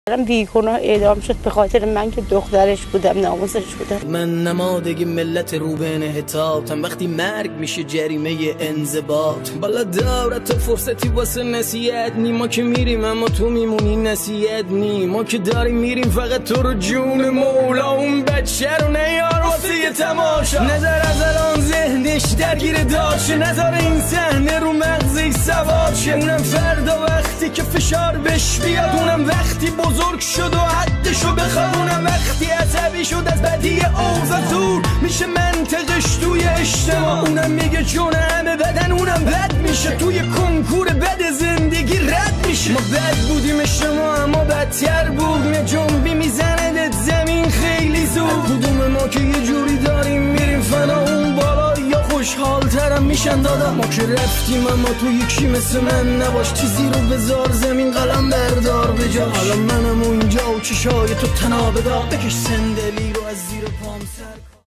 بیگناه اعدام شد به خاطر من که دخترش بودم، ناموسش بودم. من نمادگ ملت روبن حتاتم، وقتی مرگ میشه جریمه انضباط. بالا دارت فرصتی واسه نصیحت نی، ما که میریم اما تو میمونی نصیحت نی. ما که داریم میریم فقط تو رو جون مولا، اون بچه رو نیار واسه یه تماشا. نظر از الان ذهنش درگیر داشته، نظر این صحنه رو مغزش سوار شه. اونم فردا وقتی که فشار بش بیاد، اونم وقتی بزرگ شد و حدشو بخوابونم، وقتی عصبی شد از بدی اوضاع زور میشه منطقش توی اجتماع. اونم میگه چون همه بدن اونم بد میشه، توی کنکور بد زندگی رد میشه. ما بد بودیم اجتماع اما بدتر بود، یه جنبی میزنه زمین خیلی زود. کدوم ما که یه جوری داریم میریم فنا، اون بالا یا خوشحال ترم میشن دادم. ما که رفتیم اما تو یکی مثل من نباش، چیزی رو بذار زمین قلم بردار بجاش. حالا منم اونجا و چشای تو تنابه دار، بکش صندلی رو از زیر پام سر کن.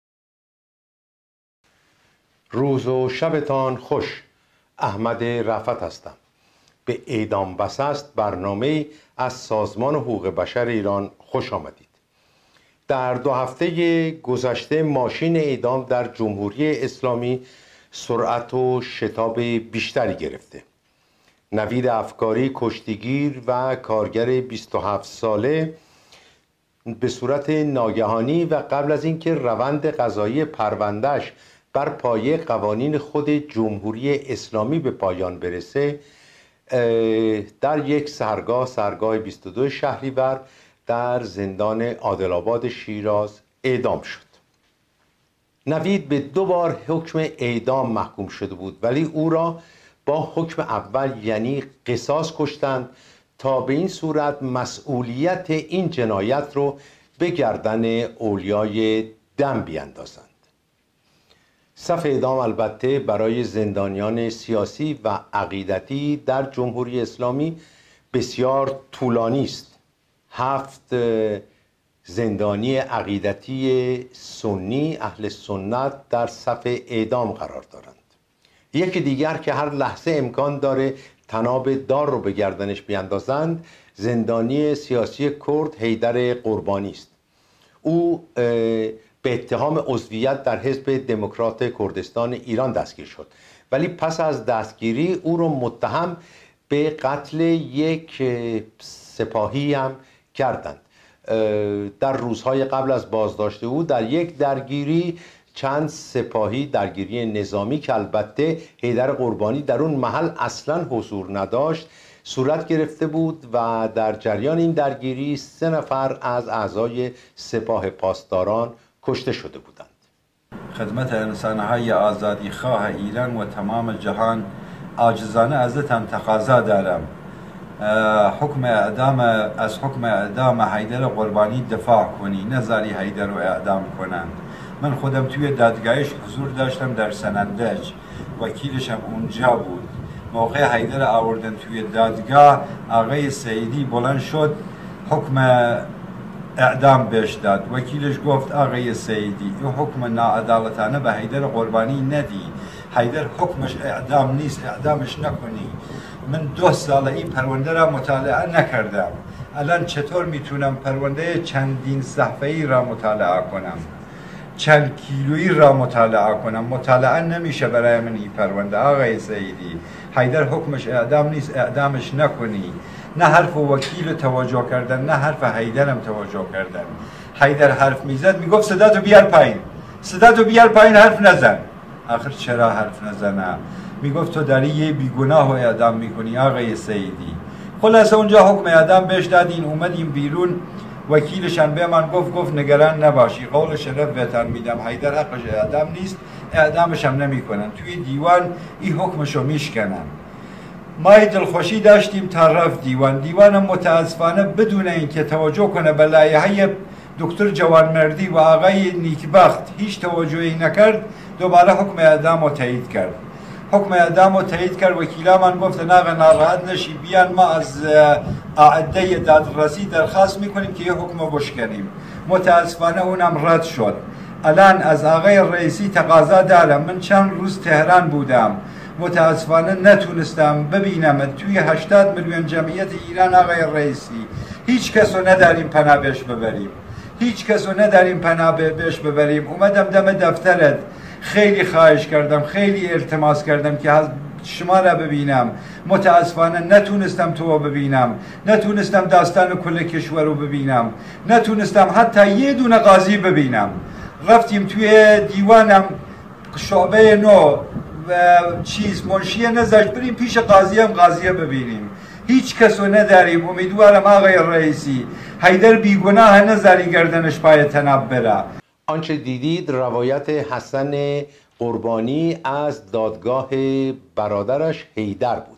روز و شبتان خوش. احمد رفعت هستم. به اعدام بس است برنامه از سازمان حقوق بشر ایران خوش آمدید. در 2 هفته گذشته ماشین اعدام در جمهوری اسلامی سرعت و شتاب بیشتری گرفته. نوید افکاری کشتیگیر و کارگر 27 ساله به صورت ناگهانی و قبل از اینکه روند قضایی پروندهش بر پایه قوانین خود جمهوری اسلامی به پایان برسه، در یک سرگاه 22 شهریور در زندان عادل‌آباد شیراز اعدام شد. نوید به 2 بار حکم اعدام محکوم شده بود، ولی او را با حکم اول یعنی قصاص کشتند تا به این صورت مسئولیت این جنایت رو به گردن اولیای دم بیندازند. صف اعدام البته برای زندانیان سیاسی و عقیدتی در جمهوری اسلامی بسیار طولانی است. 7 زندانی عقیدتی سنی اهل سنت در صف اعدام قرار دارند. یکی دیگر که هر لحظه امکان داره طناب دار رو به گردنش بیندازند، زندانی سیاسی کرد حیدر قربانی است. او به اتهام عضویت در حزب دموکرات کردستان ایران دستگیر شد، ولی پس از دستگیری او رو متهم به قتل یک سپاهی هم کردند. در روزهای قبل از بازداشت او در یک درگیری چند سپاهی، درگیری نظامی که البته حیدر قربانی در اون محل اصلا حضور نداشت، صورت گرفته بود و در جریان این درگیری 3 نفر از اعضای سپاه پاسداران کشته شده بودند. خدمت انسانهای آزادی خواه ایران و تمام جهان عاجزانه ازتان تقاضا دارم از حکم اعدام حیدر قربانی دفاع کنی، نذاری حیدر رو اعدام کنند. من خودم توی دادگاهش حضور داشتم در سنندج، وکیلشم اونجا بود. موقع حیدر آوردن توی دادگاه، آقای سیدی بلند شد حکم اعدام بهش داد. وکیلش گفت آقای سیدی این حکم ناعدالتانه به حیدر قربانی ندی، حیدر حکمش اعدام نیست، اعدامش نکنی. من 2 سال این پرونده را مطالعه نکردم، الان چطور میتونم پرونده چندین صفحه‌ای را مطالعه کنم، چند کیلویی را مطالعه کنم؟ مطالعه نمیشه برای من این پرونده. آقای سیدی حیدر حکمش اعدام نیست، اعدامش نکنی. نه حرف وکیل توجه کردن، نه حرف حیدرم توجه کردن. حیدر حرف میزد میگفت صداتو بیار پایین، صداتو بیار پایین، حرف نزن. آخر چرا حرف نزنه؟ میگفت تو داری یه بیگناه رو اعدام میکنی آقای سیدی. خلاصه اونجا حکم اعدام بهش دادین، اومدیم بیرون. وکیلشان به من گفت نگران نباشی، قول شرف بهتان میدم، حیدر حقش اعدام نیست، اعدامش هم نمیکنن، توی دیوان این حکمشو میشکنن. ما دلخوشی داشتیم تا رفت دیوان متاسفانه بدون اینکه توجه کنه به لایحه دکتر جوانمردی و آقای نیکبخت هیچ توجهی نکرد، دوباره حکم اعدام رو تایید کرد. حکم اعدام رو تایید کرد. وکیلا من گفتن آقا ناراحت نشی، بیان ما از اعده دادرسی درخواست میکنیم که یه حکم رو بشکنیم. متاسفانه اونم رد شد. الان از آقای رئیسی تقاضا دارم، من چند روز تهران بودم، متاسفانه نتونستم ببینم توی 80 میلیون جمعیت ایران آقای رئیسی هیچ کس رو نداریم پناه بهش ببریم، هیچ کس رو نداریم پناه بهش ببریم. اومدم دم دفترت، خیلی خواهش کردم، خیلی التماس کردم که شما را ببینم. متاسفانه نتونستم تو رو ببینم، نتونستم داستان کل کشور رو ببینم، نتونستم حتی یه دونه قاضی ببینم. رفتیم توی دیوانم شعبه نو و منشیه نذاشت بریم پیش قاضیم قاضیه ببینیم. هیچ کس رو نداریم. امیدوارم آقای رئیسی حیدر بیگناه نذاری گردنش پای تناب بره. آنچه دیدید روایت حسن قربانی از دادگاه برادرش حیدر بود.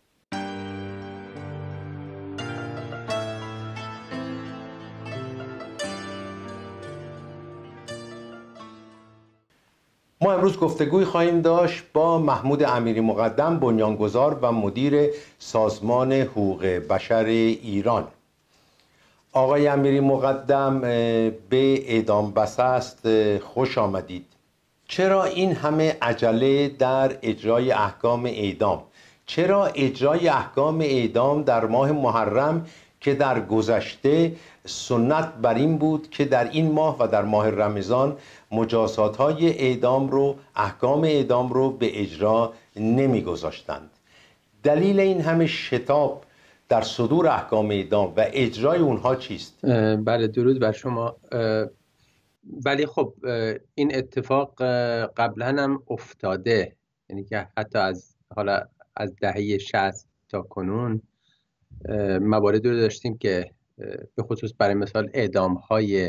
ما امروز گفتگوی خواهیم داشت با محمود امیری مقدم، بنیانگذار و مدیر سازمان حقوق بشر ایران. آقای امیری مقدم، به اعدام بسست خوش آمدید. چرا این همه عجله در اجرای احکام اعدام؟ چرا اجرای احکام اعدام در ماه محرم که در گذشته سنت بر این بود که در این ماه و در ماه رمضان مجازات‌های اعدام رو، احکام اعدام رو به اجرا نمی‌گذاشتند؟ دلیل این همه شتاب در صدور احکام اعدام و اجرای اونها چیست؟ بله، درود بر شما. ولی خب این اتفاق قبلا هم افتاده، یعنی که حتی از دهه 60 تا کنون مواردی رو داشتیم که به خصوص برای مثال اعدام‌های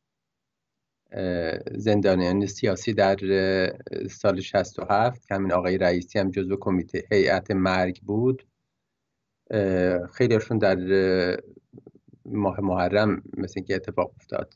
زندانیان سیاسی در سال 67 که همین آقای رئیسی هم جزو کمیته هیئت مرگ بود، خیلیشون در ماه محرم مثل اینکه اتفاق افتاد.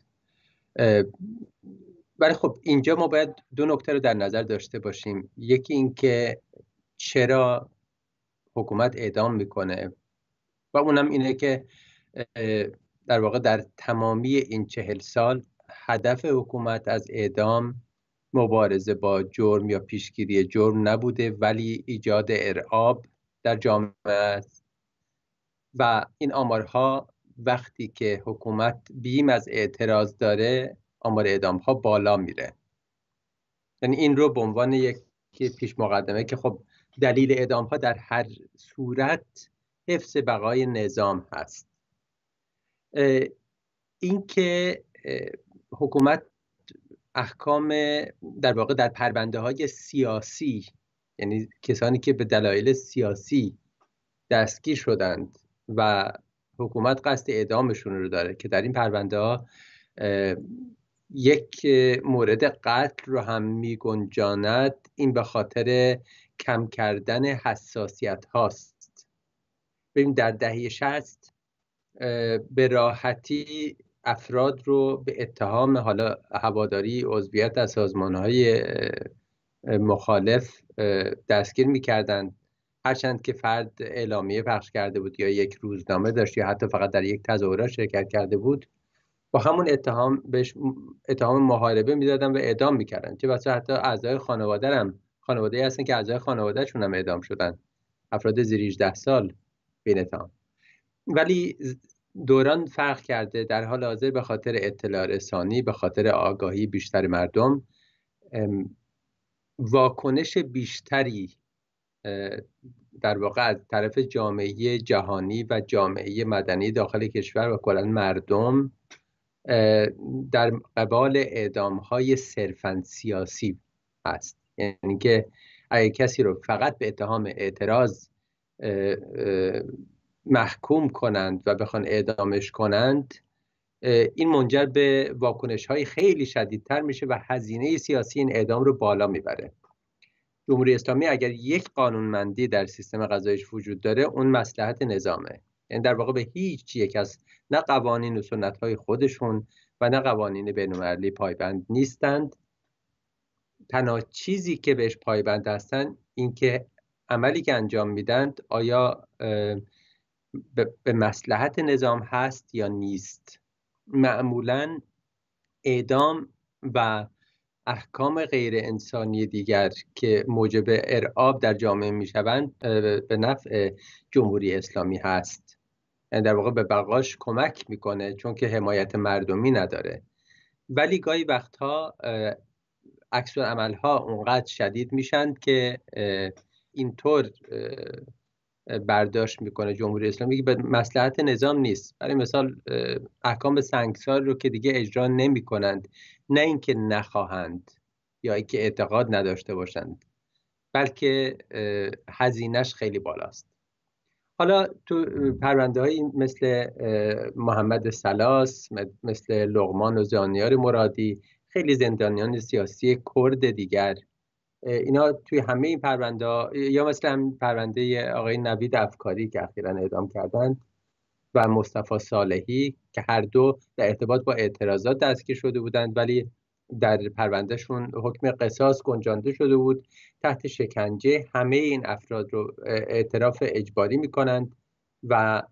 ولی خب اینجا ما باید دو نکته رو در نظر داشته باشیم. یکی این که چرا حکومت اعدام میکنه و اونم اینه که در واقع در تمامی این 40 سال هدف حکومت از اعدام مبارزه با جرم یا پیشگیری جرم نبوده، ولی ایجاد ارعاب در جامعه است. و این آمارها وقتی که حکومت بیم از اعتراض داره، آمار اعدام ها بالا میره. یعنی این رو به عنوان یک پیش مقدمه که خب دلیل اعدام ها در هر صورت حفظ بقای نظام هست. این که حکومت احکام در واقع در پرونده های سیاسی، یعنی کسانی که به دلایل سیاسی دستگیر شدند و حکومت قصد اعدامشون رو داره، که در این پرونده ها یک مورد قتل رو هم می گنجاند، این به خاطر کم کردن حساسیت هاست. ببین در دهه 60 به راحتی افراد رو به اتهام حالا هواداری عضویت از سازمان‌های مخالف دستگیر می‌کردند، هرچند که فرد اعلامیه پخش کرده بود یا یک روزنامه داشت یا حتی فقط در یک تظاهرات شرکت کرده بود، با همون اتهام بهش اتهام محاربه میدادن و اعدام میکردن. چه بسا حتی اعضای خانواده هستن که اعضای خانوادهشون هم اعدام شدن، افراد زیر 18 سال به اتهام. ولی دوران فرق کرده. در حال حاضر به خاطر اطلاع رسانی، به خاطر آگاهی بیشتر مردم، واکنش بیشتری در واقع از طرف جامعه جهانی و جامعه مدنی داخل کشور و کلاً مردم در قبال اعدام‌های صرفاً سیاسی هست. یعنی که اگر کسی رو فقط به اتهام اعتراض محکوم کنند و بخوان اعدامش کنند، این منجر به واکنش‌های خیلی شدیدتر میشه و هزینه سیاسی این اعدام رو بالا میبره. جمهوری اسلامی اگر یک قانونمندی در سیستم قضاییش وجود داره، اون مصلحت نظامه. یعنی در واقع به هیچ یک از نه قوانین و سنت‌های خودشون و نه قوانین بین‌المللی پایبند نیستند. تنها چیزی که بهش پایبند هستند این که عملی که انجام میدند آیا به مصلحت نظام هست یا نیست. معمولاً اعدام و احکام غیر انسانی دیگر که موجب ارعاب در جامعه میشوند به نفع جمهوری اسلامی هست. یعنی در واقع به بقاش کمک میکنه چون که حمایت مردمی نداره. ولی گاهی وقتها عکس العمل‌ها اونقدر شدید میشن که اینطور برداشت میکنه جمهوری اسلامی که به مصلحت نظام نیست. برای مثال احکام سنگسار رو که دیگه اجرا نمی کنند، نه اینکه نخواهند یا اینکه اعتقاد نداشته باشند، بلکه هزینه‌اش خیلی بالاست. حالا تو پرونده هایی مثل محمد سلاس، مثل لقمان و زانیار مرادی، خیلی زندانیان سیاسی کرد دیگر، اینا توی همه این پرونده ها، یا مثلا هم پرونده آقای نوید افکاری که اخیراً اعدام کردند و مصطفی صالحی که هر دو در ارتباط با اعتراضات دستگیر شده بودند ولی در پروندهشون حکم قصاص گنجانده شده بود تحت شکنجه. همه این افراد رو اعتراف اجباری میکنند و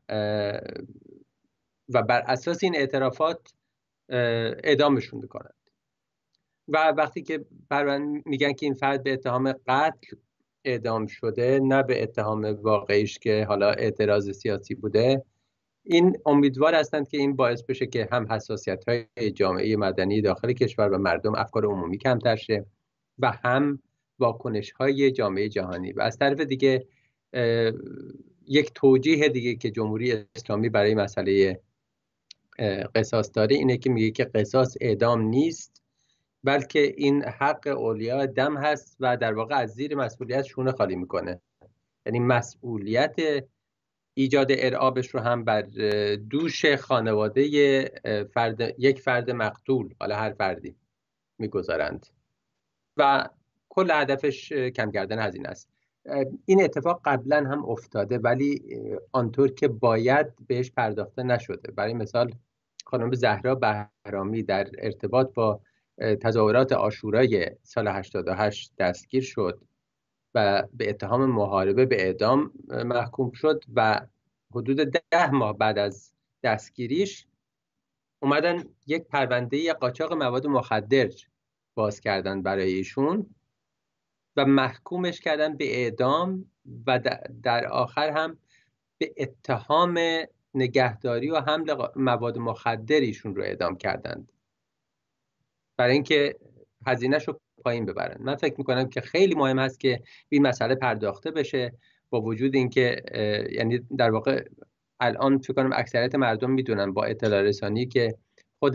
بر اساس این اعترافات اعدامشون میکنند. و وقتی که میگن که این فرد به اتهام قتل اعدام شده، نه به اتهام واقعیش که حالا اعتراض سیاسی بوده، این امیدوار هستند که این باعث بشه که هم حساسیت‌های جامعه مدنی داخل کشور و مردم افکار عمومی کمتر شه و هم واکنش‌های جامعه جهانی. و از طرف دیگه یک توجیه دیگه که جمهوری اسلامی برای مسئله قصاص داره اینه که میگه که قصاص اعدام نیست، بلکه این حق اولیاء دم هست و در واقع از زیر مسئولیت شونه خالی میکنه. یعنی مسئولیت ایجاد ارعابش رو هم بر دوش خانواده یک فرد مقتول، حالا هر فردی، میگذارند و کل هدفش کم کردن هزینه است. این اتفاق قبلا هم افتاده ولی آنطور که باید بهش پرداخته نشده. برای مثال خانم زهرا بهرامی در ارتباط با تظاهرات عاشورای سال 88 دستگیر شد و به اتهام محاربه به اعدام محکوم شد و حدود 10 ماه بعد از دستگیریش اومدن یک پرونده قاچاق مواد مخدر باز کردن برای ایشون و محکومش کردن به اعدام و در آخر هم به اتهام نگهداری و حمل مواد مخدر ایشون رو اعدام کردند برای اینکه هزینه‌ش رو پایین ببرن. من فکر میکنم که خیلی مهم هست که این مسئله پرداخته بشه، با وجود اینکه یعنی در واقع الان فکر کنم اکثریت مردم میدونن با اطلاع رسانی که خود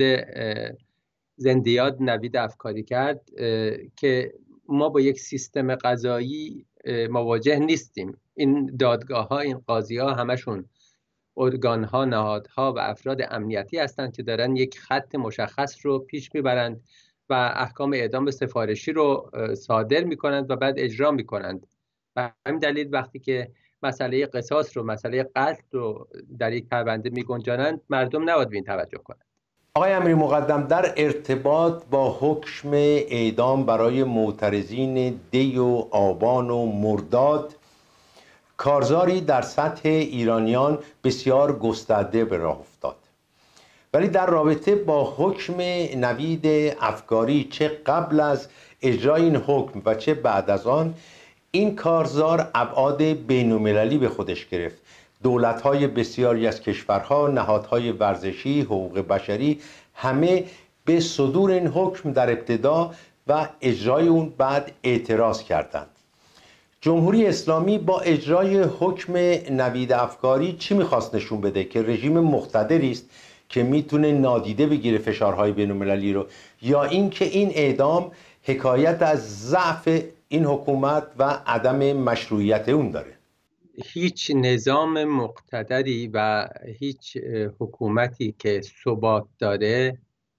زندیات نوید افکاری کرد که ما با یک سیستم قضایی مواجه نیستیم. این دادگاه ها، این قاضی ها همشون ارگان ها، نهادها و افراد امنیتی هستند که دارن یک خط مشخص رو پیش میبرند و احکام اعدام سفارشی رو صادر میکنند و بعد اجرا میکنند. و همین دلیل وقتی که مسئله قصاص رو، مسئله قتل رو در یک پرونده میگنجانند، مردم نباید به این توجه کنند. آقای امیری مقدم، در ارتباط با حکم اعدام برای معترضین دی و آبان و مرداد، کارزاری در سطح ایرانیان بسیار گسترده به راه افتاد، ولی در رابطه با حکم نوید افکاری چه قبل از اجرای این حکم و چه بعد از آن، این کارزار ابعاد بین‌المللی به خودش گرفت. دولت‌های بسیاری از کشورها، نهادهای ورزشی، حقوق بشری، همه به صدور این حکم در ابتدا و اجرای اون بعد اعتراض کردند. جمهوری اسلامی با اجرای حکم نوید افکاری چی میخواست نشون بده؟ که رژیم مقتدری است که میتونه نادیده بگیره فشارهای بین‌المللی رو، یا اینکه این اعدام حکایت از ضعف این حکومت و عدم مشروعیت اون داره؟ هیچ نظام مقتدری و هیچ حکومتی که ثبات داره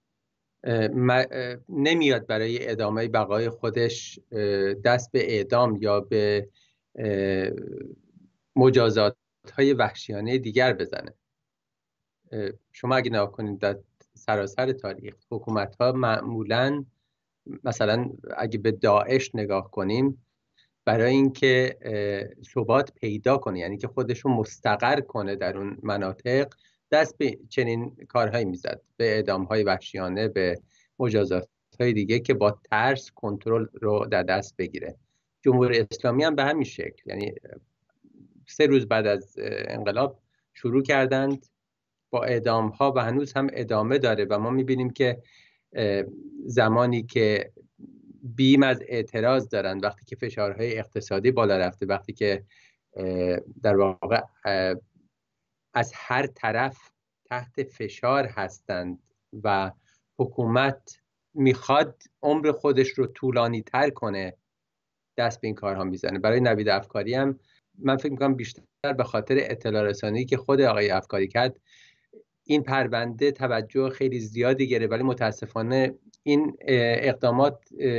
نمیاد برای ادامه بقای خودش دست به اعدام یا به مجازات های وحشیانه دیگر بزنه. شما اگه نگاه کنید در سراسر تاریخ، حکومت ها معمولاً، مثلا اگه به داعش نگاه کنیم، برای اینکه ثبات پیدا کنه، یعنی که خودش رو مستقر کنه در اون مناطق، دست به چنین کارهایی میزد، به اعدام‌های وحشیانه، به مجازات‌های دیگه که با ترس کنترل رو در دست بگیره. جمهوری اسلامی هم به همین شکل، یعنی 3 روز بعد از انقلاب شروع کردند با اعدام ها و هنوز هم ادامه داره و ما میبینیم که زمانی که بیم از اعتراض دارند، وقتی که فشارهای اقتصادی بالا رفته، وقتی که در واقع از هر طرف تحت فشار هستند و حکومت میخواد عمر خودش رو طولانی تر کنه، دست به این کارها میزنه. برای نوید افکاری هم من فکر میکنم بیشتر به خاطر اطلاع رسانی که خود آقای افکاری کرد این پرونده توجه خیلی زیادی گرفت، ولی متاسفانه این اقدامات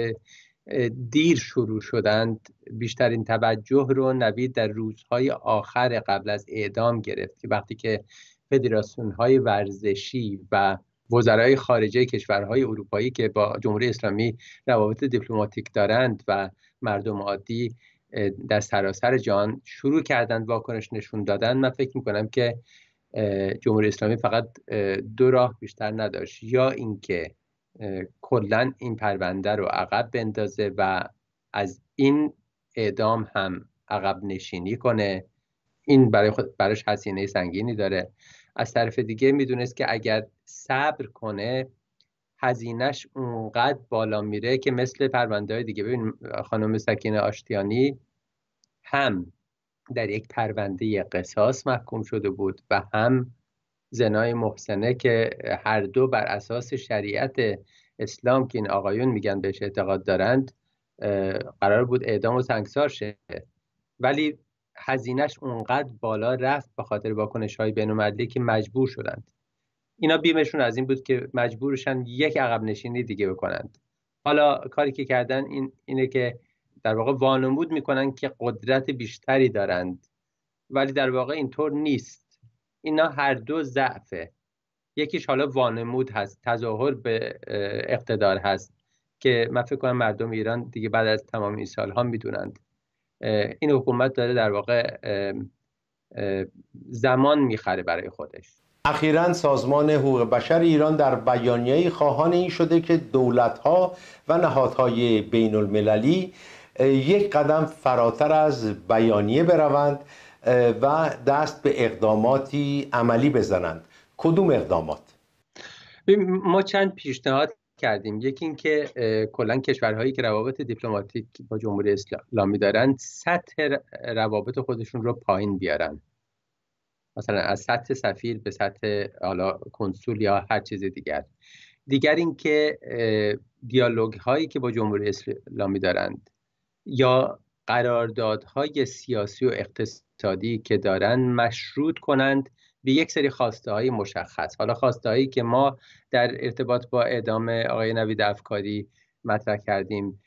دیر شروع شدند. بیشترین توجه رو نوید در روزهای آخر قبل از اعدام گرفت که وقتی که فدراسیون‌های ورزشی و وزرای خارجه کشورهای اروپایی که با جمهوری اسلامی روابط دیپلماتیک دارند و مردم عادی در سراسر جهان شروع کردند واکنش نشون دادن، من فکر میکنم که جمهوری اسلامی فقط دو راه بیشتر نداشت، یا اینکه کلا این پرونده رو عقب بندازه و از این اعدام هم عقب نشینی کنه. این براش هزینه سنگینی داره. از طرف دیگه میدونست که اگر صبر کنه هزینهش اونقدر بالا میره که مثل پرونده‌های دیگه. ببین خانم سکینه آشتیانی هم در یک پرونده قصاص محکوم شده بود و هم زنای محسنه که هر دو بر اساس شریعت اسلام که این آقایون میگن بهش اعتقاد دارند قرار بود اعدام و سنگسار شه، ولی هزینهش اونقدر بالا رفت به خاطر واکنش‌های بین‌المللی که مجبور شدند. اینا بیمشون از این بود که مجبورشن یک عقب نشینی دیگه بکنند. حالا کاری که کردن اینه که در واقع وانمود میکنن که قدرت بیشتری دارند، ولی در واقع اینطور نیست. اینا هر دو ضعفه. یکیش حالا وانمود هست، تظاهر به اقتدار هست که من فکر کنم مردم ایران دیگه بعد از تمام این سالها میدونند این حکومت داره در واقع زمان میخره برای خودش. اخیراً سازمان حقوق بشر ایران در بیانیه‌ای خواهان این شده که دولت‌ها و نهادهای بین‌المللی یک قدم فراتر از بیانیه بروند و دست به اقداماتی عملی بزنند. کدوم اقدامات؟ ما چند پیشنهاد کردیم. یکی این که کلا کشورهایی که روابط دیپلماتیک با جمهوری اسلامی دارند سطح روابط خودشون رو پایین بیارن، مثلا از سطح سفیر به سطح حالا کنسول یا هر چیز دیگر این که دیالوگ هایی که با جمهوری اسلامی دارند یا قراردادهای سیاسی و اقتصادی که دارند مشروط کنند به یک سری خواسته های مشخص. حالا خواسته هایی که ما در ارتباط با اعدام آقای نوید افکاری مطرح کردیم،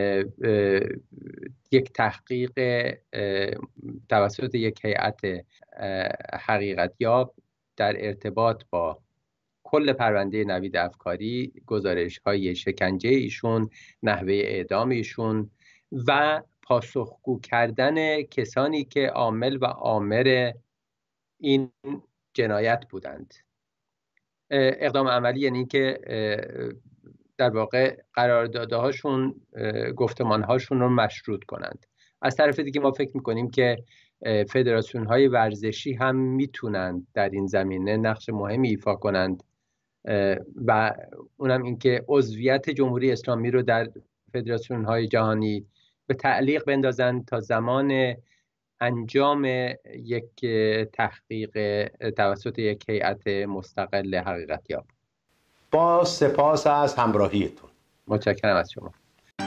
یک تحقیق توسط یک هیئت حقیقتیاب در ارتباط با کل پرونده نوید افکاری، گزارش های شکنجه ایشون، نحوه اعدام ایشون و پاسخگو کردن کسانی که عامل و آمر این جنایت بودند. اقدام عملی یعنی که در واقع قراردادهاشون، گفتمانهاشون رو مشروط کنند. از طرف دیگه ما فکر میکنیم که فدراسیون های ورزشی هم میتونند در این زمینه نقش مهمی ایفا کنند و اونم این که عضویت جمهوری اسلامی رو در فدراسیون های جهانی به تعلیق بندازند تا زمان انجام یک تحقیق توسط یک هیئت مستقل حقیقتیاب. با سپاس از همراهیتون. متشکرم از شما.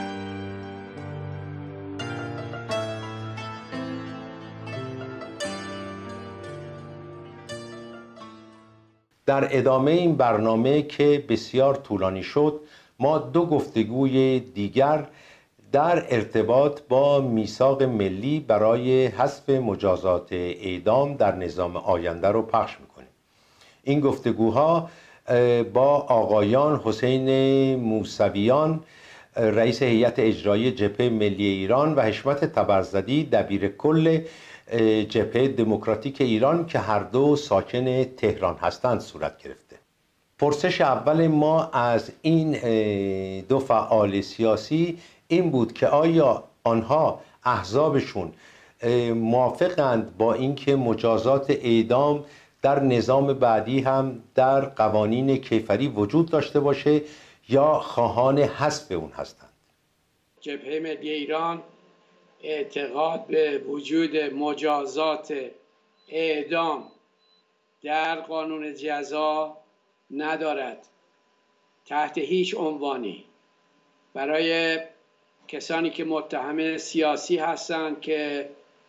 در ادامه این برنامه که بسیار طولانی شد، ما دو گفتگوی دیگر در ارتباط با میثاق ملی برای حذف مجازات اعدام در نظام آینده رو پخش میکنیم. این گفتگوها با آقایان حسین موسویان رئیس هیئت اجرایی جبهه ملی ایران و حشمت تبرزدی دبیر کل جبهه دموکراتیک ایران که هر دو ساکن تهران هستند صورت گرفته. پرسش اول ما از این دو فعال سیاسی این بود که آیا آنها احزابشون موافقند با اینکه مجازات اعدام در نظام بعدی هم در قوانین کیفری وجود داشته باشه یا خواهان حذف اون هستند؟ جبهه ملی ایران اعتقاد به وجود مجازات اعدام در قانون جزا ندارد. تحت هیچ عنوانی برای کسانی که متهم سیاسی هستند، که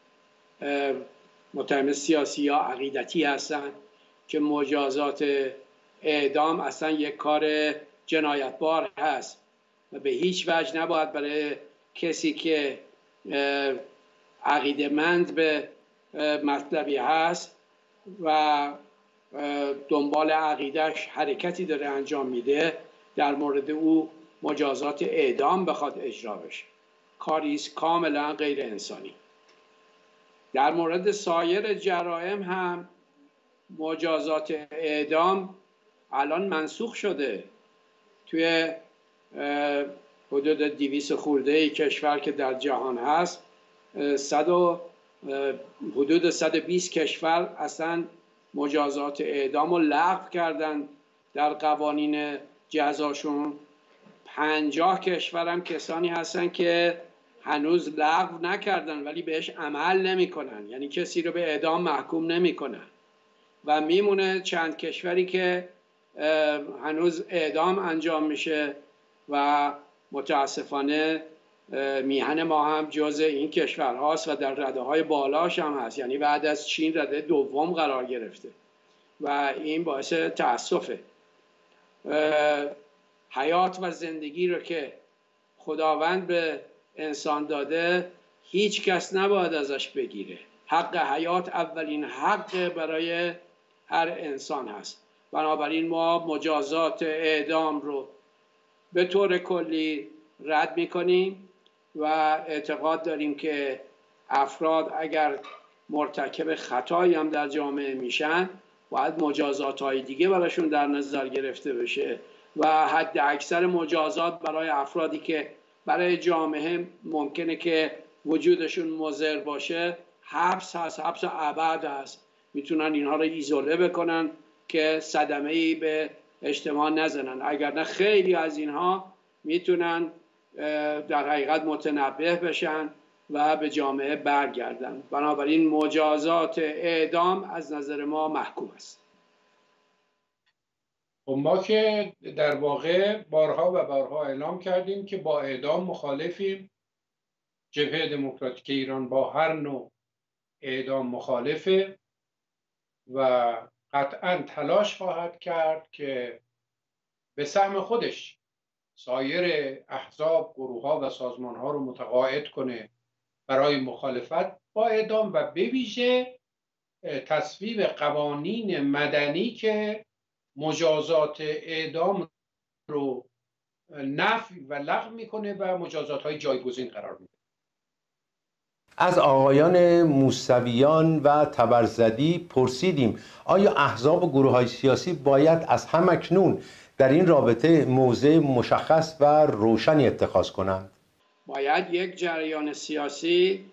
متهم سیاسی یا عقیدتی هستند، که مجازات اعدام اصلا یک کار جنایتبار هست و به هیچ وجه نباید برای کسی که عقیده‌مند به مطلبی هست و دنبال عقیدهش حرکتی داره انجام میده در مورد او مجازات اعدام بخواد اجرا بشه. کاری است کاملا غیر انسانی. در مورد سایر جرایم هم مجازات اعدام الان منسوخ شده. توی حدود 200 خورده کشور که در جهان هست، حدود 120 کشور اصلا مجازات اعدام رو لغو کردن در قوانین جزاشون. 50 کشور هم کسانی هستن که هنوز لغو نکردن ولی بهش عمل نمی کنن، یعنی کسی رو به اعدام محکوم نمی کنن و میمونه چند کشوری که هنوز اعدام انجام میشه و متاسفانه میهن ما هم جز این کشور هاست و در رده های بالاش هم هست، یعنی بعد از چین رده دوم قرار گرفته و این باعث تأسفه. حیات و زندگی رو که خداوند به انسان داده هیچ کس نباید ازش بگیره. حق حیات اولین حق برای هر انسان هست. بنابراین ما مجازات اعدام رو به طور کلی رد میکنیم و اعتقاد داریم که افراد اگر مرتکب خطایی هم در جامعه میشن باید مجازات های دیگه براشون در نظر گرفته بشه و حد اکثر مجازات برای افرادی که برای جامعه ممکنه که وجودشون مضر باشه حبس هست، حبس ابد هست. میتونن اینها رو ایزوله بکنن که صدمه‌ای به اجتماع نزنن، اگر نه خیلی از اینها میتونن در حقیقت متنبه بشن و به جامعه برگردن. بنابراین مجازات اعدام از نظر ما محکوم است. ما که در واقع بارها و بارها اعلام کردیم که با اعدام مخالفیم. جبهه دموکراتیک ایران با هر نوع اعدام مخالفه و قطعا تلاش خواهد کرد که به سهم خودش سایر احزاب، گروه‌ها و سازمان‌ها رو متقاعد کنه برای مخالفت با اعدام و به ویژه تصویب قوانین مدنی که مجازات اعدام رو نفی و لغو میکنه و مجازات‌های جایگزین قرار میده. از آقایان موسویان و تبرزدی پرسیدیم آیا احزاب و گروه‌های سیاسی باید از همکنون در این رابطه موضع مشخص و روشنی اتخاذ کنند؟ باید یک جریان سیاسی،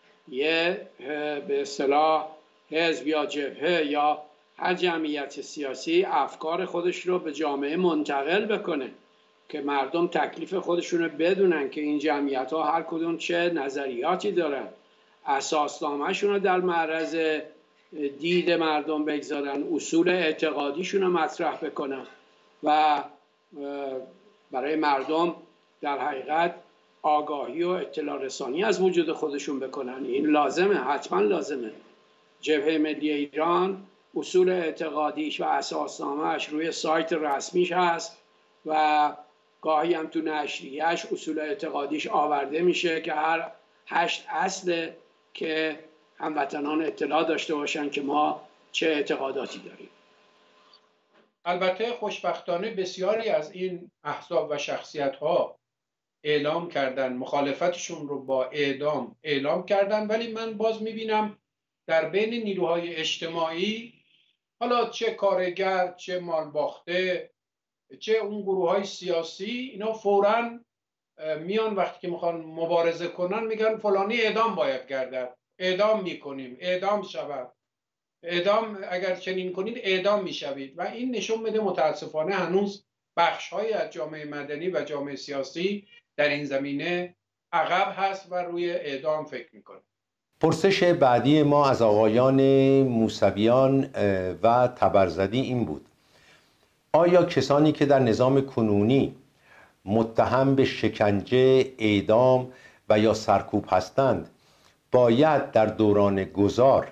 به اصطلاح حزب یا جبهه یا هر جمعیت سیاسی افکار خودش رو به جامعه منتقل بکنه که مردم تکلیف خودشون رو بدونن که این جمعیت ها هر کدوم چه نظریاتی دارن، اساسنامه‌شون رو در معرض دید مردم بگذارن، اصول اعتقادیشون رو مطرح بکنن و برای مردم در حقیقت آگاهی و اطلاع رسانی از وجود خودشون بکنن. این لازمه، حتما لازمه. جبهه ملی ایران اصول اعتقادیش و اساسنامه‌اش روی سایت رسمیش هست و گاهی هم تو نشریه‌اش اصول اعتقادیش آورده میشه که هر 8 اصل که هموطنان اطلاع داشته باشن که ما چه اعتقاداتی داریم. البته خوشبختانه بسیاری از این احزاب و شخصیت‌ها اعلام کردن مخالفتشون رو با اعدام اعلام کردن، ولی من باز میبینم در بین نیروهای اجتماعی، حالا چه کارگر، چه مالباخته، چه اون گروه‌های سیاسی، اینا فوراً میان وقتی که میخوان مبارزه کنن میگن فلانی اعدام باید گردد. اعدام میکنیم، اعدام شود، اعدام اگر چنین کنید اعدام میشوید. و این نشون میده متاسفانه هنوز بخش‌هایی از جامعه مدنی و جامعه سیاسی در این زمینه عقب هست و روی اعدام فکر میکنه. پرسش بعدی ما از آقایان موسویان و تبرزدی این بود: آیا کسانی که در نظام کنونی متهم به شکنجه، اعدام و یا سرکوب هستند باید در دوران گذار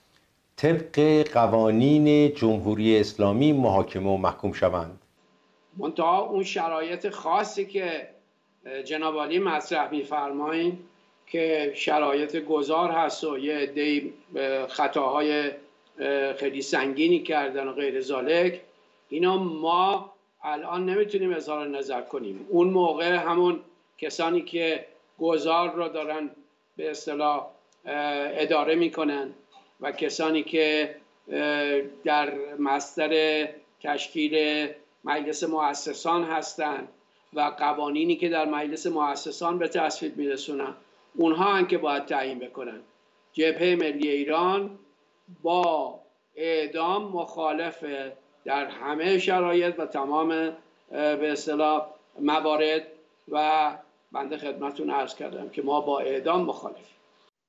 طبق قوانین جمهوری اسلامی محاکمه و محکوم شوند؟ منتها اون شرایط خاصی که جناب عالی مطرح می‌فرمایید که شرایط گذار هست و یه عده‌ای خطاهای خیلی سنگینی کردن و غیر ذالک، اینا ما الان نمیتونیم اظهار نظر کنیم. اون موقع همون کسانی که گذار رو دارن به اصطلاح اداره میکنن و کسانی که در مصدر تشکیل مجلس مؤسسان هستند و قوانینی که در مجلس مؤسسان به تصویب میرسونن، اونها هم که باید تعیین بکنن. جبهه ملی ایران با اعدام مخالفه در همه شرایط و تمام به اصطلاح موارد و بنده خدمتتون عرض کردم که ما با اعدام مخالفیم.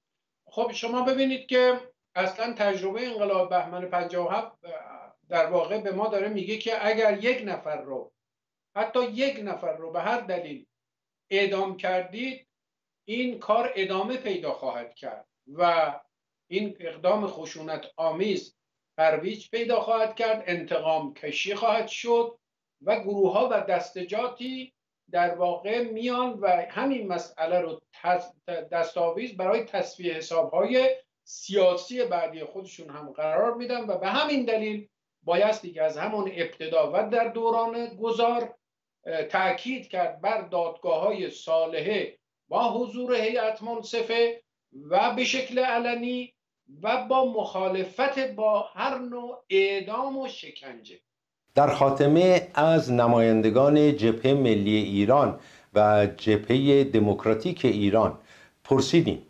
خب شما ببینید که اصلا تجربه انقلاب بهمن 57 در واقع به ما داره میگه که اگر یک نفر رو، حتی یک نفر رو به هر دلیل اعدام کردید، این کار ادامه پیدا خواهد کرد و این اقدام خشونت آمیز ترویج پیدا خواهد کرد، انتقام کشی خواهد شد و گروه ها و دستجاتی در واقع میان و همین مسئله رو دستاویز برای تصفیه حساب‌های سیاسی بعدی خودشون هم قرار میدن و به همین دلیل بایستی که از همون ابتدا و در دوران گذار تأکید کرد بر دادگاه‌های صالحه با حضور هیئت منصفه و به شکل علنی و با مخالفت با هر نوع اعدام و شکنجه. در خاتمه از نمایندگان جبهه ملی ایران و جبهه دموکراتیک ایران پرسیدیم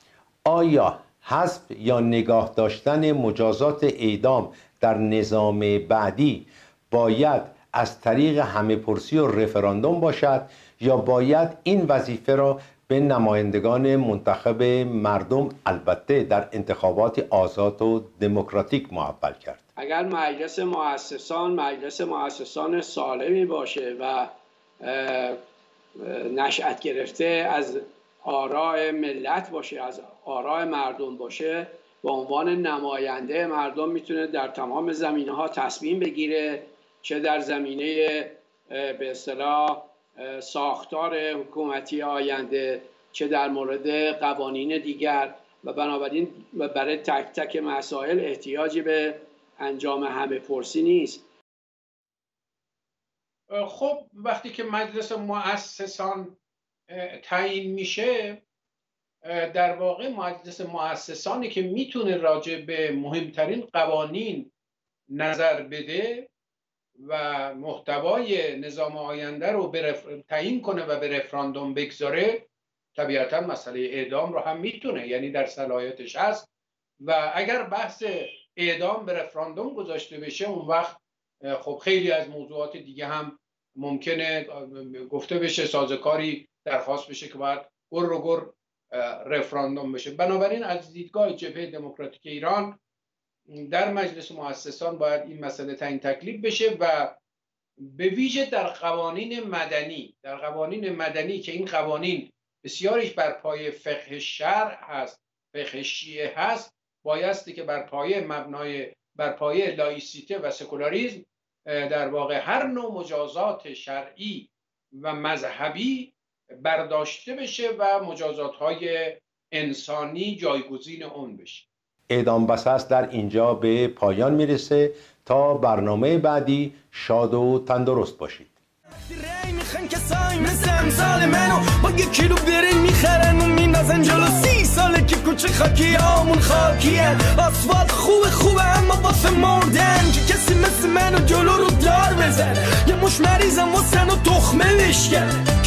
آیا حذف یا نگاه داشتن مجازات اعدام در نظام بعدی باید از طریق همه پرسی و رفراندوم باشد یا باید این وظیفه را به نمایندگان منتخب مردم، البته در انتخابات آزاد و دموکراتیک، محول کرد؟ اگر مجلس مؤسسان سالمی باشه و نشأت گرفته از آراء ملت باشه، از آراء مردم باشه، به عنوان نماینده مردم میتونه در تمام زمینه‌ها تصمیم بگیره، چه در زمینه به اصطلاح ساختار حکومتی آینده، چه در مورد قوانین دیگر، و بنابراین برای تک تک مسائل احتیاجی به انجام همه پرسی نیست. خب وقتی که مجلس مؤسسان تعیین میشه، در واقع مجلس مؤسسانی که میتونه راجع به مهمترین قوانین نظر بده و محتوای نظام آینده رو تعیین کنه و به رفراندوم بگذاره، طبیعتا مسئله اعدام رو هم میتونه، یعنی در صلاحیتش هست و اگر بحث اعدام به رفراندوم گذاشته بشه، اون وقت خب خیلی از موضوعات دیگه هم ممکنه گفته بشه، سازوکاری درخواست بشه که باید گر رفراندوم بشه. بنابراین از دیدگاه جبهه دموکراتیک ایران در مجلس مؤسسان باید این مسئله تعیین تکلیف بشه و به ویژه در قوانین مدنی که این قوانین بسیاریش بر پایه فقه شرع هست، فقه شیعه هست، بایستی که بر پایه لایسیته و سکولاریسم در واقع هر نوع مجازات شرعی و مذهبی برداشته بشه و مجازات‌های انسانی جایگزین اون بشه. اعدام بساط در اینجا به پایان میرسه. تا برنامه بعدی شاد و تندرست باشید. میخن کسایی مثل امثال منو با یک کیلو برین میخرن و میندازن جلو 30 ساله که کوچه خاکی همون خاکیه. آسفالت خوبه اما واسه مردن که کسی مثل منو جلو رو دار بزن. یه مش مریضم واسه و تخمه بشکن.